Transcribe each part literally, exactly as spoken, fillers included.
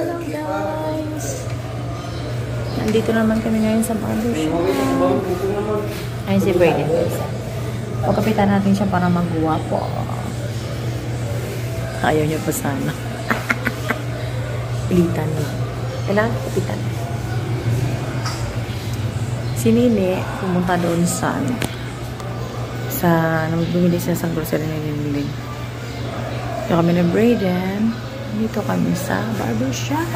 Hello guys! Nandito naman kami ngayon sa barbershop. Ayun si Brayden. Pagkapitan natin siya para magwapo. Ayaw niya pa sana. Pilitan niya. Kailangan kapitan. Si Nini pumunta doon sa sa bumili siya sa grocery na Nini. Dito kami na Brayden. Dito kami sa barbershop.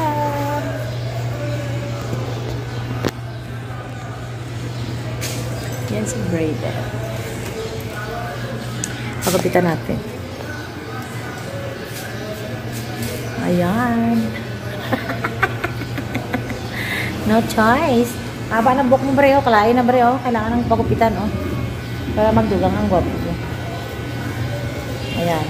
Yan si Brayden. Pagkapitan natin. Ayan. No choice. Haba ng buhok mo, Breo. Kalain na, Breo. Kailangan ng pagupitan, oh. Para magdugang ang gwapo. Ayan.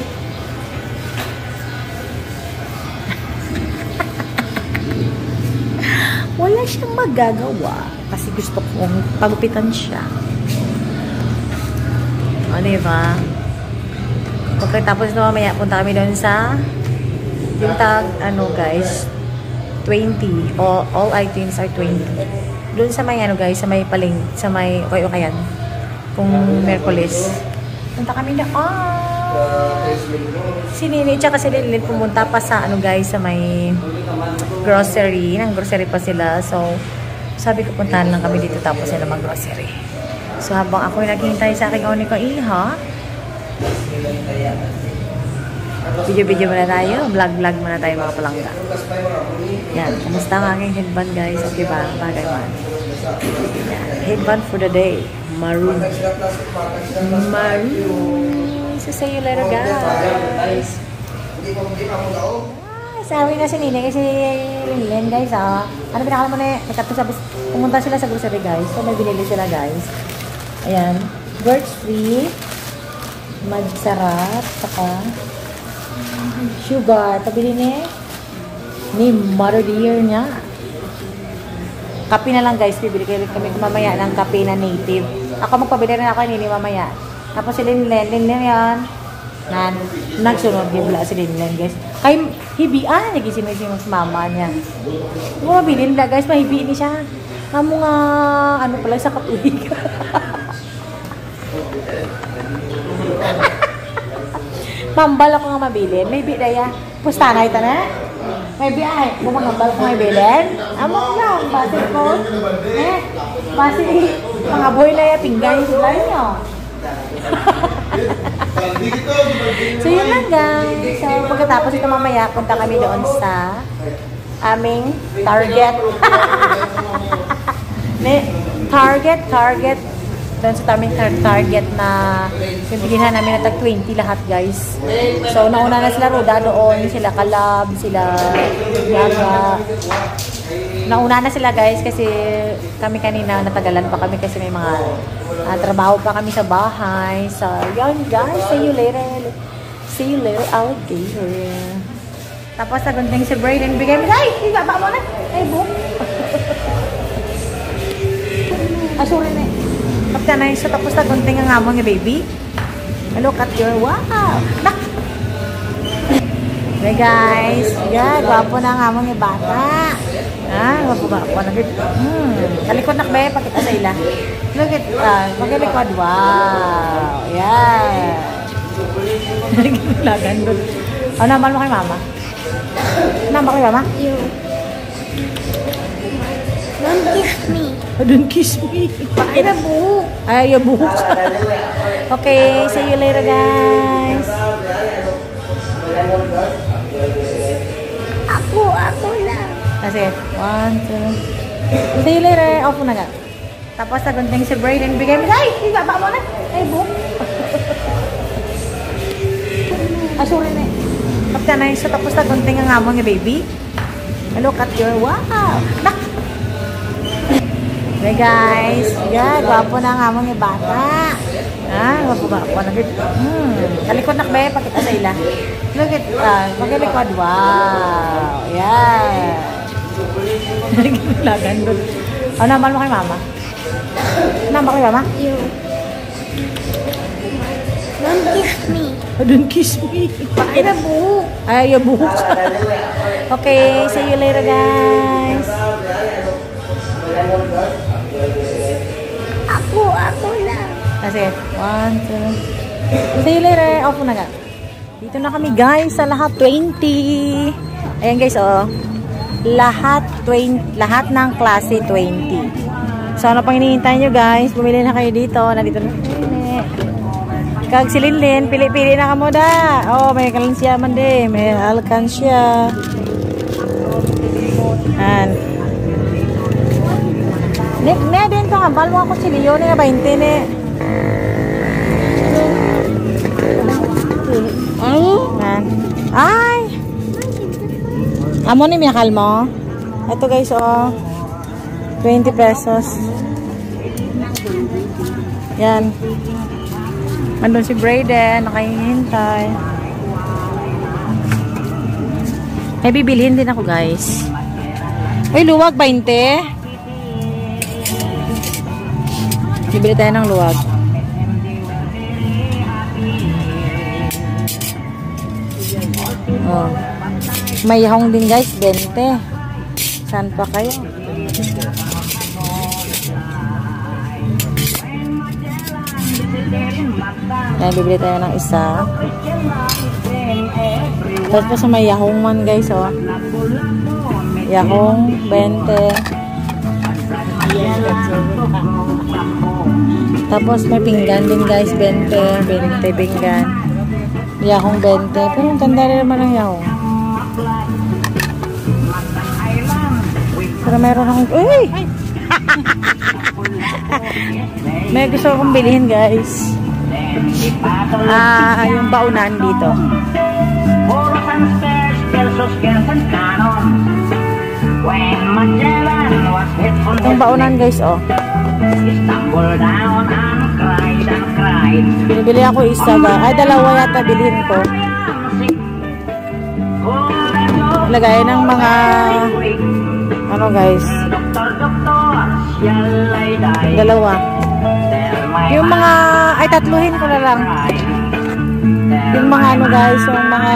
Wala siyang magagawa. Kasi gusto kong pagupitan siya. O, diba? Pagkatapos na mamaya, punta kami doon sa yung tag, ano guys, twenty. All, all items are twenty. Doon sa may, ano guys, sa may paling, sa may, okay, okay yan. Kung Merkulis. Punta kami na, ah! Si Nini, tsaka si Lilin pumunta pa sa, ano guys, sa may grocery. Nang grocery pa sila. So, sabi ko, puntahan lang kami dito tapos sila mag-grocery. So, habang ako yung naghihintay sa aking oni ko, iha, video-video muna tayo. Vlog-vlog muna tayo mga palangga. Yan. Kamusta ang aking headband guys? Okay ba? Bagay man. Yan. Headband for the day. Maroon. Maroon. So, see you later guys. Ah, sabi na si Nini kasi Lilin guys ah. Ano pinakala mo na eh? Pumunta sila sa grocery guys. So, may binili sila guys. Ayan. Birch free. Magsarap. Saka sugar. Pabili ni ni Mother Dear niya. Kape na lang guys. Bibili kami mamaya ng kape na native. Ako magpabili rin ako ni mamaya. Tapos si Linlen. Linlen yan. Nan, nagsunod bibla si Linlen guys. Kay hibi ah. Nagising si mama niya. Mabili nila guys. Mahibi ni siya. Amo nga ano pala sa katuig. Mambal ako nga mabilin. Maybe daya. Pustanay ta na. Maybe ay. Bumangambal ko mabilin. Amo lang. Basi ko. Eh. Basi mga boy na ya. Pinggay sila nyo. So yun lang guys. So pagkatapos ito mamaya, punta kami doon sa aming Target. Target, Target. Doon sa aming Target na pinagbilhan namin na tag twenty lahat guys. So nauna na sila Roda doon, sila Kalab, sila Yaga. Nauna na sila guys kasi kami kanina natagalan pa kami kasi may mga uh, trabaho pa kami sa bahay. So yun guys, see you later. See you later alligator. Tapos nagunting si Brayden, bigay mo, ay, ibaba mo na. Ay, book. Asuri na eh. Kapta na yun. So, tapos nagunting ang among yung baby. Look at your, wow. Nak! Okay guys. Yeah, gwapo na ang among yung bata. Ah, gwapo gwapo. Hmm. Kalikod na ba? Pakita sa ila. Look at, uh, pagkalikod. Wow. Yeah. Lagan doon. Ano naman mo kay mama? Nama kay mama? You. Don't kiss me. Don't kiss me. Ay, na buhok. Ay, yung buhok. Okay, see you later guys. Ako, ako lang. Kasi, one, two. See you later. Off na nga. Tapos nagunting si Brayden. Bigay mo, ay, ibaba mo na. Ay, buhok. Asuri na eh. Kapta na yun. So, tapos nagunting ang among yung baby. Look at your, wow. Nak! Okay guys. Yeah, gwapo na ang among yung bata. Ah, gwapo gwapo. Hmm. Kalikod na ba? Pakita sa ila. Look at, uh, pagkalikod. Wow. Yeah. Lagan doon. Ano naman mo kay mama? Nama kay mama? You. Don't kiss me. Don't kiss me. Ay, na buhok. Ay, yung buhok. Okay, see you later, guys. Ako, ako lang. Kasi, one, two. See you later. Off na ka. Dito na kami, guys, sa lahat twenty. Ayan, guys, oh. Lahat twenty, lahat ng klase twenty. So, ano pang hinihintay nyo, guys? Bumili na kayo dito. Nandito na. Kag si Linlin, pili-pili na ka mo da. Oh, may kalansya man de. May alkansya. An. Ne, ne din to ambal mo ako chiliyo ni twenty ne. Ay, an. Ay. Amo ni miyakal mo. Ito guys, oh. twenty pesos. Yan. Andun si Brayden, nakahihintay. May bibilhin din ako, guys. Uy, luwag, twenty. Bibili tayo ng luwag. Oh. May yahong din, guys, twenty. Saan pa kayo? Ayan, bibili tayo ng isa. Tapos po sa may yahong man, guys, oh. Yahong, twenty. Tapos may pinggan din, guys, twenty. twenty pinggan. Yahong, twenty. Pero ang tanda rin naman ng yahong. Pero meron akong... Uy! May gusto akong bilhin, guys. Ah, yung baunan dito. Yung baunan, guys, oh. Binibili ako isa ba? Ay, dalawa yata bilhin ko. Lagay ng mga ano, guys, dalawa. Yung mga ay tatluhin ko na lang. Yung mga ano, guys, yung mga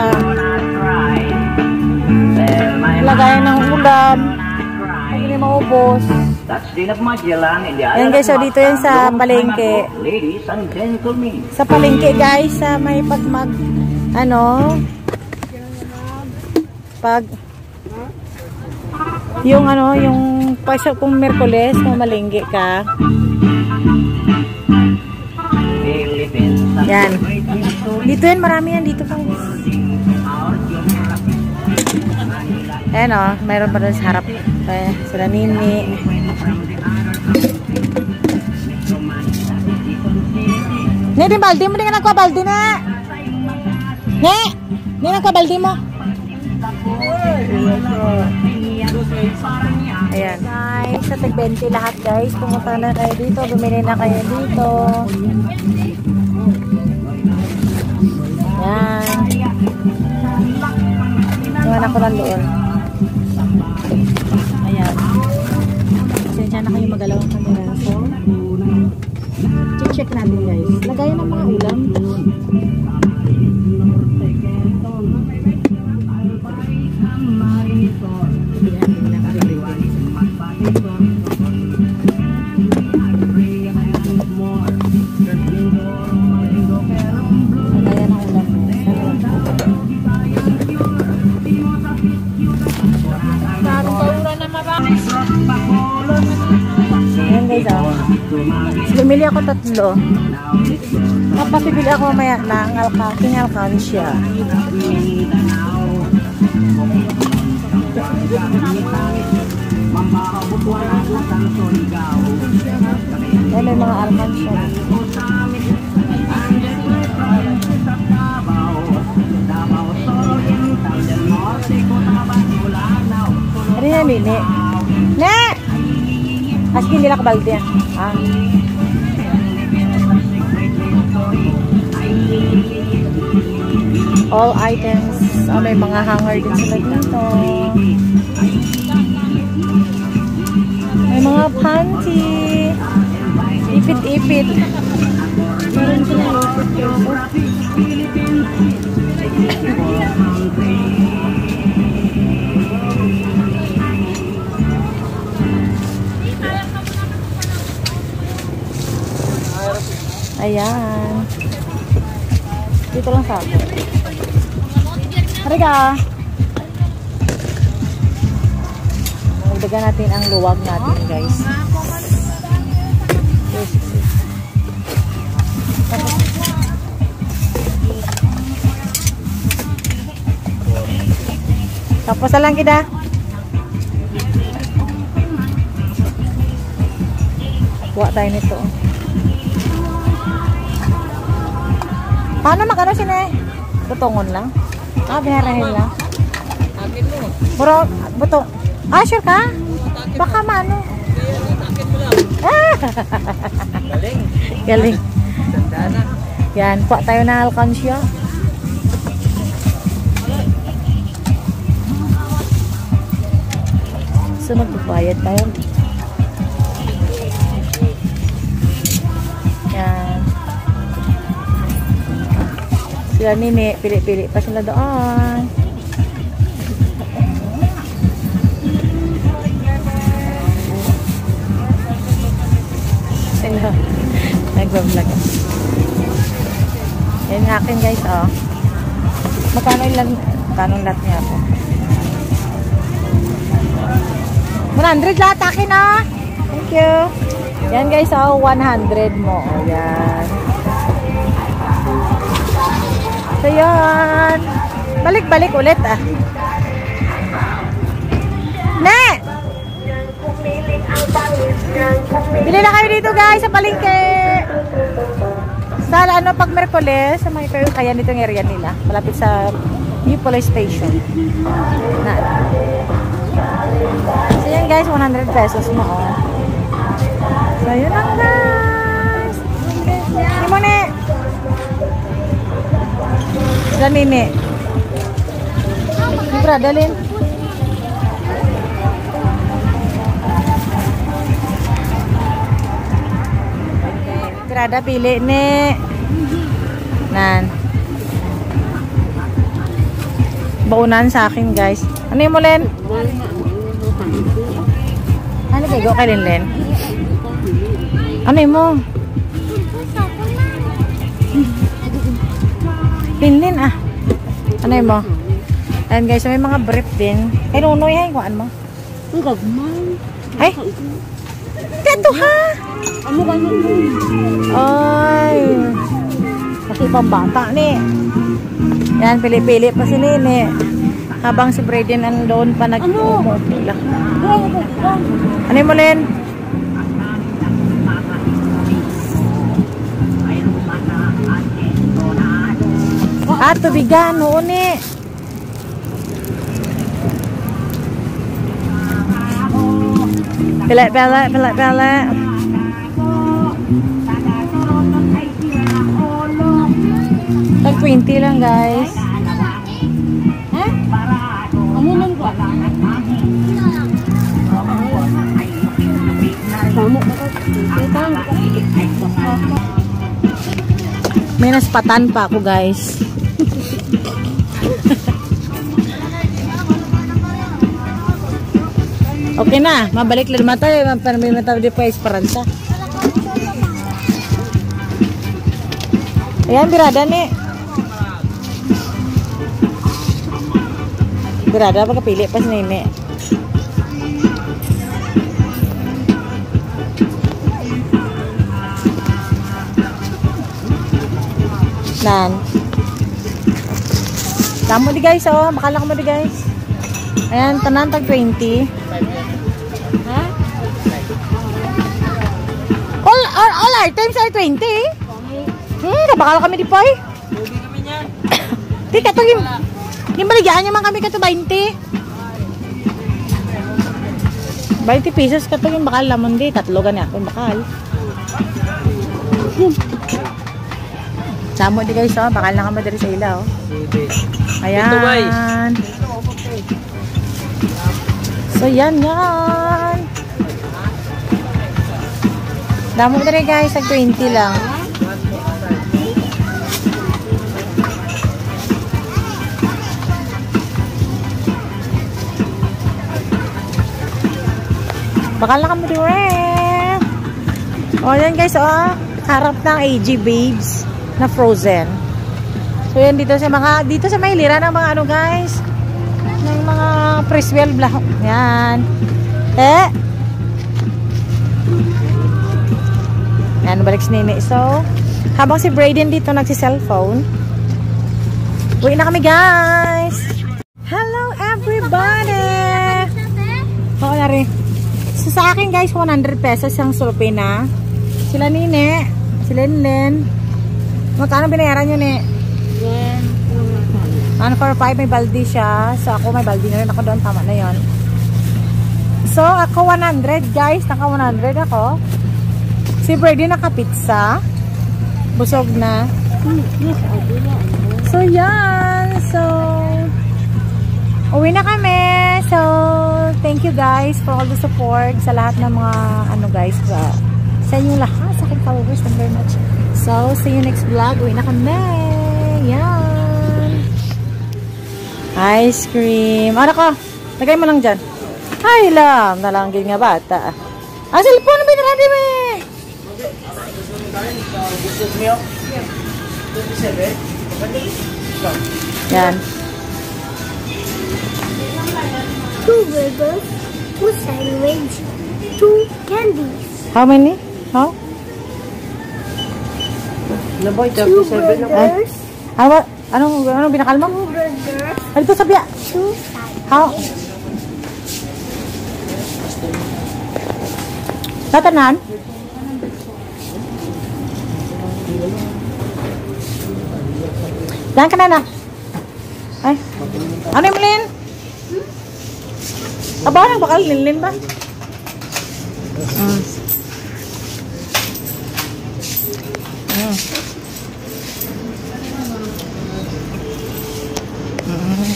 lagay ng ulam. Hindi maubos. Yan, guys, so dito yan sa palengke. Sa palengke, guys, sa may pag mag ano pag yung ano, yung pag kung Merkules, kung malinggi ka. Yan. Dito yan, marami yan dito pang. Ayan, o, mayroon pa doon sa harap. Ayan, sila Nini. Ne, di baldi mo, di ka nagka baldi na. Ne, di nagka baldi mo. Ayan, guys, sa tag twenty lahat, guys. Pumunta na kayo dito, bumili na kayo dito. Ayan. Iwan ako lang doon. Ayan. Sinsya na kayo magalaw ang camera. So, check-check natin, guys. Lagayan ng mga ulam. Ayan, guys, oh. Bumili ako tatlo. Tapos bibili ako mamaya ng alkaking alkansya. Ayan, may mga alkansya. Ano yan, Nini? Ne! Aski hindi lang kabaldi yan. Ah. All items. Oh, may mga hanger din sila dito. May mga panty. Ipit-ipit. Meron sila ipit-ipit. Ayan. Dito lang sa ako. Harika. Magdagan natin ang luwag natin, guys. Yes, yes. Tapos, tapos na lang kita. Kuha tayo nito. Paano magkano sila eh? Butongon lang? Ah, binarahin lang. Akin mo. Bro, butong. Ah, sure ka? Baka mano. Akin mo lang. Ah! Galing. Galing. Tanda na. Yan, kuha tayo na alkansya. So, magpapayad tayo. Yan. Sila nini, pili-pili pa sila doon. Sila. Nag-vlog. Yan yung akin guys, oh. Magkano ilan, magkano lahat niya po? one hundred lahat akin, ah. Thank you. Yan guys, oh, one hundred mo. Oh, yan. So, yan. Balik-balik ulit, ah. Ne! Bili na kayo dito guys sa palengke. Sa ano pag Merkules, sa mga kayo kaya nitong area nila, malapit sa New Police Station. Na. So yan guys, one hundred pesos mo. Oh. So yun lang guys. Hindi mo ne. Sila nini. Libra, dalhin. Ada pilih nih. Nan. Baunan sa akin, guys. Ano yung mo, Len? Ano kayo? Go kay Len, Len. Ano yung mo? Pinlin, ah. Ano yung mo? Ayan, guys. May mga brief din. Ay, nunoy, ay. Kuhaan mo. Ang gagmay. Ay. Kato, ha? Ano ba yun? Ay. Kasi pambata ni. Yan, pili-pili pa si Nini. Habang si Braden andon pa nag-umupila. Ano yung mulin? Ah, tubigan. Oo ni. Pila, pila, pila, pila. Tag twenty lang guys. Ha? Ano lang ba? Samo ka. May naspatan pa ako guys. Okay na, mabalik lang mata, may mata di pa esperanza. Ayan, birada ni. Birada, pagkapili pa si Nini. Nan. Tamo di guys, oh. Makalak mo di guys. Ayan, tanan tag twenty. Ha? All, all, all items are twenty. Hmm, kabakal kami di po eh. Lugi kami niyan. Di, kato yung, yung baligyan nyo man kami kato twenty. twenty pesos kato yung bakal lamon di. Tatlo gani ako yung bakal. Samo di guys, oh. Bakal na kami dari sa ila, oh. Ayan. So, yan, yan. Damo na rin guys, sa twenty lang. Bakal na kami rin. O, yan guys, o. harap ng A G Babes na frozen. So yan dito sa mga dito sa Maylira ng mga ano guys, ng mga Preswell blah. Yan. Eh. Yan balik si Nene. So habang si Brayden dito nagsi-cellphone, uwi na kami guys. Hello everybody. Oo na rin. So sa akin guys, one hundred pesos ang sulpina. Sila Nene, si Lenlen. Magkano binayaran nyo, Ne? one for five, may baldi siya. So ako may baldi na rin ako doon. Tama na yon. So ako one hundred guys. Naka one hundred ako. Si Brady naka-pizza. Busog na. So yan. So uwi na kami. So thank you guys for all the support. Sa lahat ng mga ano guys. Sa, sa inyong lahat. Sa aking followers. Thank you very much. So see you next vlog. Uwi na kami. Yan. Ice cream. Ano ko? Lagay mo lang dyan. Ay, lam. Nalanggin nga bata. Ang cellphone na binaradi mo eh. Yan. Two burgers, two sandwich, two candies. How many? How? Two burgers, Ano? Anong, anong binakal mo? two burgers, Ano ito sabi? two sides. How? Tatanan? Dahan ka na na. Ay. Ano yung Lin? Aba, nagbakal Lin ba? Mm. Mm. Mm.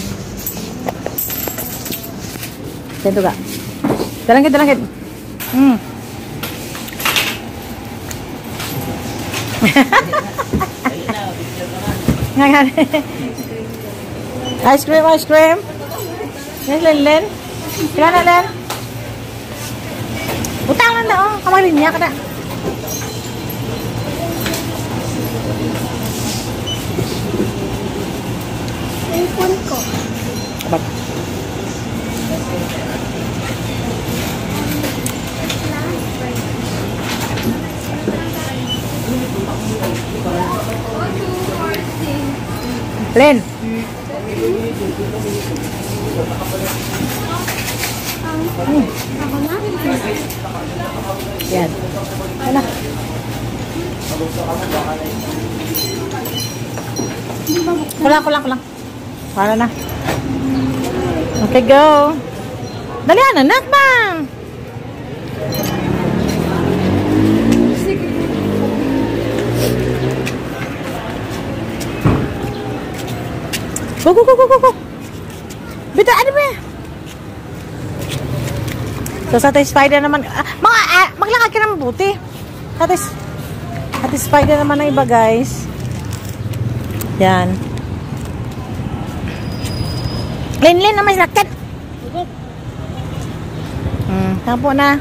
Ganito ka. Dalangkit, dalangkit. Mm. Ice cream, ice cream. Yes, Len, Len. Kailan na, Len? Utang lang na, oh. Kamarin niya ka na. Cellphone ko. Abag. Len. Hmm. Ako na? Yan. Ano? Kulang, kulang, kulang. Para na. Okay, go. Dali, anak, bang. Go, go, go, go, go, go. Bita, ano ba? So, satisfied na naman. Ah, mga, ah, maglakad ka naman buti. Satis, satisfied na naman ang iba, guys. Yan. Lin-lin na may sakit. Hmm, tampo na.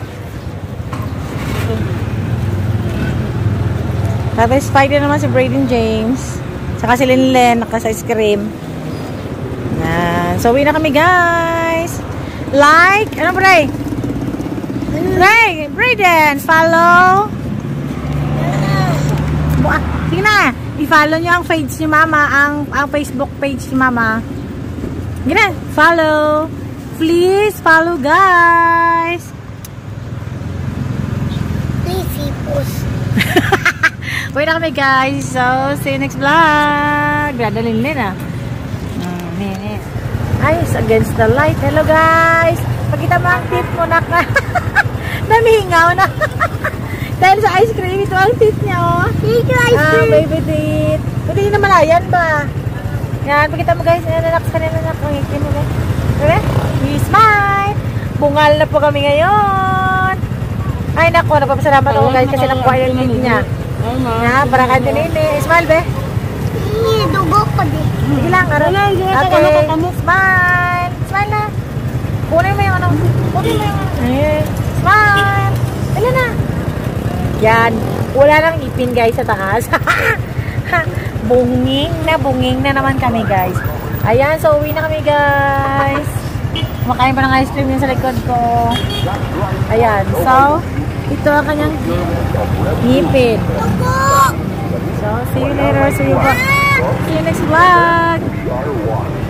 Satisfied na naman si Brayden James. Saka si Lin-lin, naka-ice cream. Yan. So, uwi na kami, guys. Like, ano ba, Ray? Ray, Brayden, follow. Ah, sige na. I-follow nyo ang page ni Mama, ang, ang Facebook page ni Mama. Sige na, follow. Please, follow, guys. Easy post. Uwi na kami, guys. So, see you next vlog. Gradalin din, ah. Ayos, against the light. Hello guys! Pagkita mo ang tip mo na ka. Namihingaw na. Dahil sa ice cream, ito ang tip niya, oh. Thank you, ice Ah, cream. baby tit. Pwede yun na malayan ba? Yan, pagkita mo guys, nananax ka na nanak. Ang ikin mo guys. Okay? We smile! Bungal na po kami ngayon. Ay, naku, napapasalamat ako guys kasi nakuha yung tip niya. Yan, para ka din ini. Smile, be. Hindi, dugo ko din. Sige lang, ano? Okay, smile! Smile na! Kunin mo yung ano? Kunin mo yung ano? Smile! Dali na! Yan! Wala nang ipin guys sa taas. Bunging na, bunging na naman kami guys. Ayan, so uwi na kami guys. Kumakain pa ng ice cream yun sa likod ko. Ayan, so ito ang kanyang ngipin. So, see you later. See you, see you next vlog.